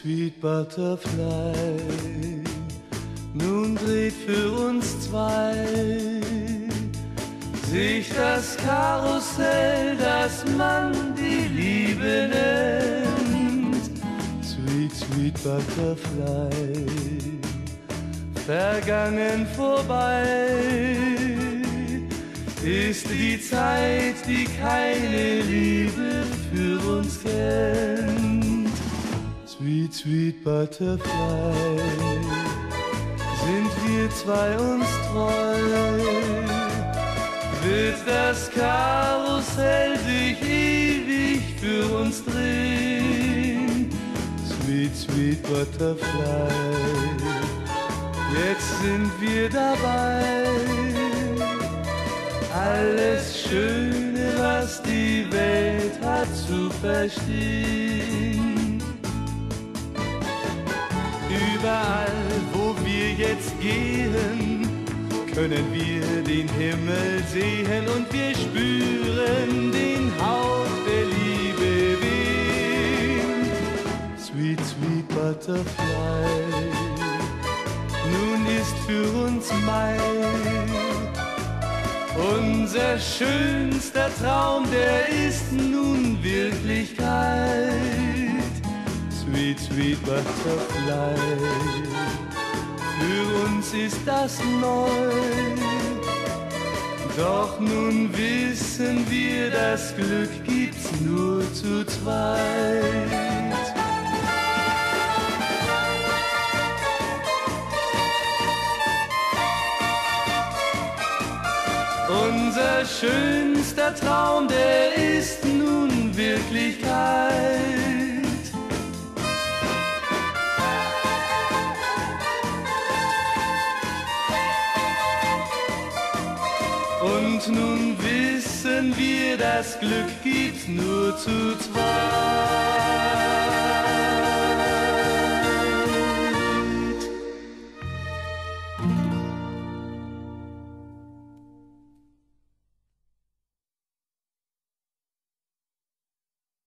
sweet Butterfly, nun dreht für uns zwei sich das Karussell, das man die Liebe nennt. Sweet, sweet Butterfly, vergangen vorbei ist die Zeit, die keine Liebe für uns kennt. Sweet, sweet Butterfly, sind wir zwei uns treu, wird das Karussell sich ewig für uns drehen. Sweet, sweet Butterfly, jetzt sind wir dabei, alles Schöne, was die Welt hat, zu verstehen. Überall, wo wir jetzt gehen, können wir den Himmel sehen und wir spüren den Hauch der Liebe wehen. Sweet, sweet Butterfly, nun ist für uns Mai. Unser schönster Traum, der ist nun Wirklichkeit. Sweet, sweet Butterfly, für uns ist das neu. Doch nun wissen wir, das Glück gibt's nur zu zweit. Unser schönster Traum, der ist nun Wirklichkeit. Und nun wissen wir, das Glück gibt's nur zu zweit.